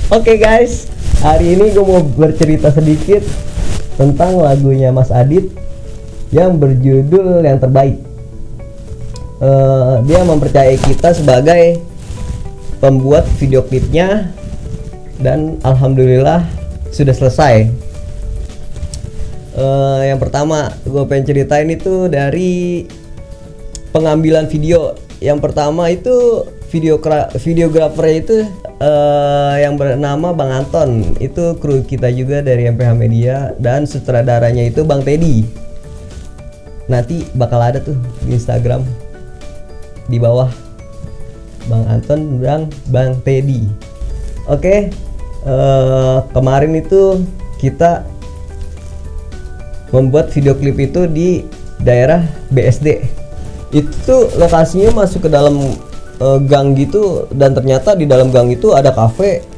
Oke guys, hari ini gue mau bercerita sedikit tentang lagunya Mas Adit yang berjudul Yang Terbaik. Dia mempercayai kita sebagai pembuat video klipnya dan alhamdulillah sudah selesai. Yang pertama gue pengen ceritain itu dari pengambilan video. Yang pertama itu videografernya itu yang bernama Bang Anton, itu kru kita juga dari MPH Media, dan sutradaranya itu Bang Teddy. Nanti bakal ada tuh di Instagram di bawah, Bang Anton Bang Teddy. Oke, kemarin itu kita membuat video klip itu di daerah BSD. Itu lokasinya masuk ke dalam gang gitu, dan ternyata di dalam gang itu ada kafe